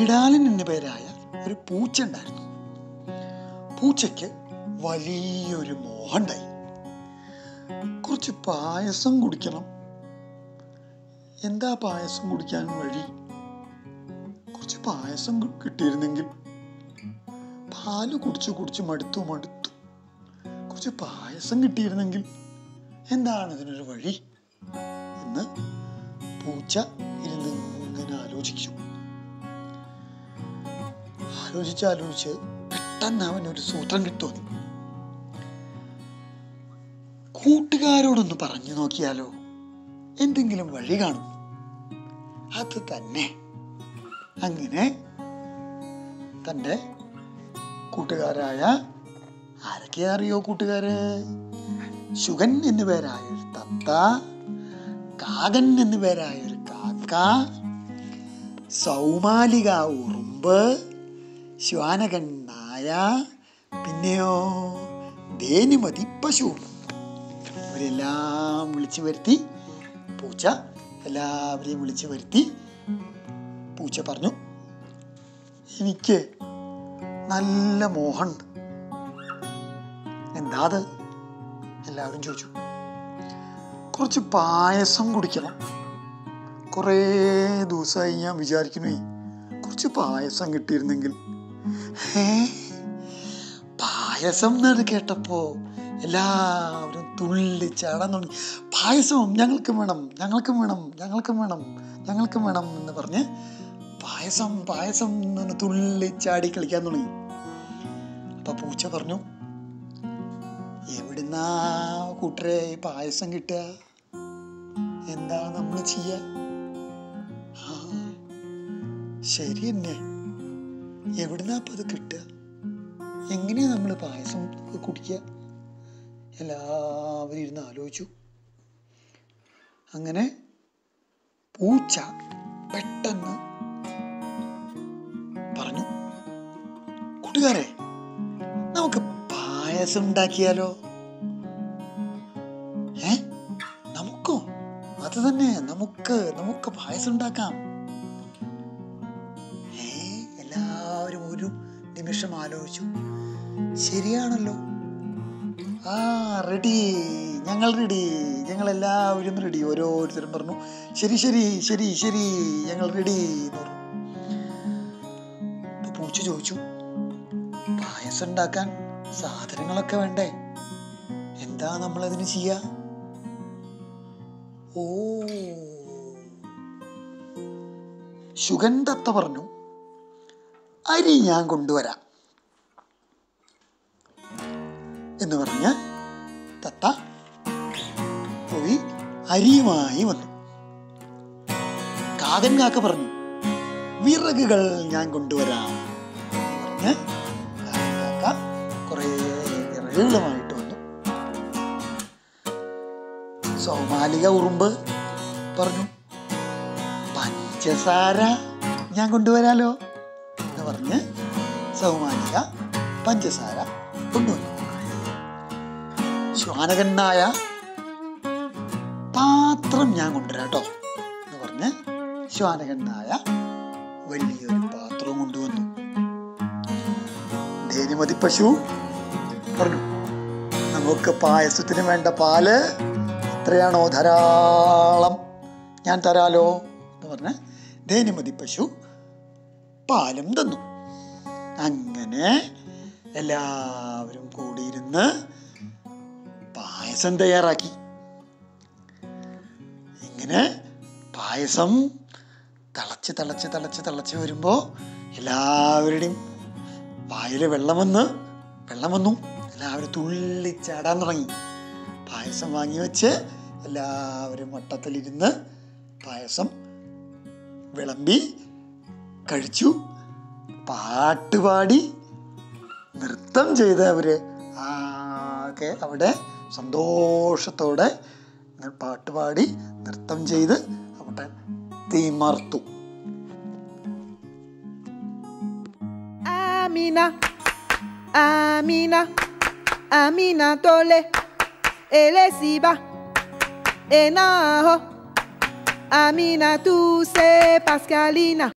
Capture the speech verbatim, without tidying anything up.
ബിഡാലൻ എന്നു പേരായ ഒരു പൂച്ച ഉണ്ടായിരുന്നു. പൂച്ചയ്ക്ക് വലിയൊരു മോഹമുണ്ടായി. കുറച്ച് പായസം കുടിക്കണം. എന്താ പായസം കുടിക്കാൻ വഴി? കുറച്ച് പായസം കിട്ടിയിരുന്നെങ്കിൽ. പാല് കുടിച്ച് കുടിച്ച് മടുത്തു മടുത്തു കുറച്ച് പായസം കിട്ടിയിരുന്നെങ്കിൽ എന്താണ് ഇതിനൊരു വഴി എന്ന് പൂച്ച ഇരുന്ന് ഇങ്ങനെ ആലോചിച്ചു. ആലോചിച്ച് ആലോചിച്ച് പെട്ടെന്ന് അവനൊരു സൂത്രം കിട്ടുന്നു. കൂട്ടുകാരോടൊന്ന് പറഞ്ഞു നോക്കിയാലോ, എന്തെങ്കിലും വഴി കാണും. അത് തന്നെ. അങ്ങനെ തൻ്റെ കൂട്ടുകാരായ, ആരൊക്കെ അറിയോ കൂട്ടുകാര്? ശുഗൻ എന്നു പേരായ ഒരു തത്ത, കാകൻ എന്നു പേരായ ഒരു കാക്ക, സൗമാലിക ഉറുമ്പ്, ശ്വാനകൻ നായ, പിന്നെയോ ധേനുമതി പശു. അവരെല്ലാം വിളിച്ചു വരുത്തി. പൂച്ച എല്ലാവരെയും വിളിച്ചു വരുത്തി. പൂച്ച പറഞ്ഞു, എനിക്ക് നല്ല മോഹമുണ്ട്. എന്താ അത്? എല്ലാവരും ചോദിച്ചു. കുറച്ച് പായസം കുടിക്കണം. കുറേ ദിവസമായി ഞാൻ വിചാരിക്കുന്നു, കുറച്ച് പായസം കിട്ടിയിരുന്നെങ്കിൽ. ഏ പായസം എന്നത് കേട്ടപ്പോ എല്ലാവരും തുള്ളിച്ചാടാൻ തുടങ്ങി. പായസം ഞങ്ങൾക്കും വേണം, ഞങ്ങൾക്കും വേണം, ഞങ്ങൾക്കും വേണം, ഞങ്ങൾക്കും വേണം എന്ന് പറഞ്ഞ് പായസം പായസം എന്ന് തുള്ളിച്ചാടി കളിക്കാൻ തുടങ്ങി. അപ്പൊ പൂച്ച പറഞ്ഞു, എവിടുന്നാ കൂട്ടരെ പായസം കിട്ടുക? എന്താ നമ്മൾ ചെയ്യാ? ആ ശരി തന്നെ, എവിടുന്നാ അപ്പൊ അത് കിട്ടുക? എങ്ങനെയാ നമ്മൾ പായസം കുടിക്കുക? എല്ലാവരും ഇരുന്ന് ആലോചിച്ചു. അങ്ങനെ പൂച്ച പെട്ടെന്ന് പറഞ്ഞു, കൂട്ടുകാരെ, നമുക്ക് പായസം ഉണ്ടാക്കിയാലോ? ഏ നമുക്കോ? അത് തന്നെ, നമുക്ക് നമുക്ക് പായസം ഉണ്ടാക്കാം. ഏ എല്ലാവരും ഒരു നിമിഷം ആലോചിച്ചു. ശരിയാണല്ലോ, ആ റെഡി, ഞങ്ങൾ റെഡി, ഞങ്ങൾ എല്ലാവരും റെഡി. ഓരോരുത്തരും പറഞ്ഞു, ശരി ശരി ശരി ശരി ഞങ്ങൾ റെഡി എന്ന് പറഞ്ഞു. പൂച്ച ചോദിച്ചു, പായസം ഉണ്ടാക്കാൻ സാധനങ്ങളൊക്കെ വേണ്ടേ? എന്താ നമ്മൾ അതിന് ചെയ്യാ? ഓ ശുഗന്ധത്ത പറഞ്ഞു, അരി ഞാൻ കൊണ്ടുവരാം എന്ന് പറഞ്ഞ് തത്ത പോയി അരിയുമായി വന്നു. കാകൻ കാക്ക പറഞ്ഞു, വിറകുകൾ ഞാൻ കൊണ്ടുവരാം എന്ന് പറഞ്ഞ് കാക്ക കുറെ വിറകുകളുമായിട്ട് വന്നു. സൗമാലിക ഉറുമ്പ് പറഞ്ഞു, പഞ്ചസാര ഞാൻ കൊണ്ടുവരാലോ എന്ന് പറഞ്ഞ് സൗമാലിക പഞ്ചസാര കൊണ്ടുവന്നു. ശ്വാനകൻ നായ, പാത്രം ഞാൻ കൊണ്ടുവരാട്ടോ എന്ന് പറഞ്ഞ് ശ്വാനകൻ നായ വലിയൊരു പാത്രവും കൊണ്ടുവന്നു. ധേനുമതി പശു പറഞ്ഞു, നമുക്ക് പായസത്തിന് വേണ്ട പാല് എത്രയാണോ ധാരാളം ഞാൻ തരാലോ എന്ന് പറഞ്ഞ് ധേനുമതി പശു പാലും തന്നു. അങ്ങനെ എല്ലാവരും കൂടിയിരുന്ന് പായസം തയ്യാറാക്കി. ഇങ്ങനെ പായസം തിളച്ച് തിളച്ച് തിളച്ച് തിളച്ച് വരുമ്പോ എല്ലാവരുടെയും വായില് വെള്ളം വന്ന് വെള്ളം വന്നു. എല്ലാവരും തുള്ളിച്ചാടാൻ തുടങ്ങി. പായസം വാങ്ങി വെച്ച് എല്ലാവരും വട്ടത്തിലിരുന്ന് പായസം വിളമ്പി കഴിച്ചു. പാട്ടുപാടി നൃത്തം ചെയ്ത് അവര് ആകെ അവിടെ സന്തോഷത്തോടെ പാട്ടുപാടി നൃത്തം ചെയ്ത് അവിടെ തിമർത്തു. Amina, Amina, Amina tole, elesiba, enaho, Amina tu se Pascalina.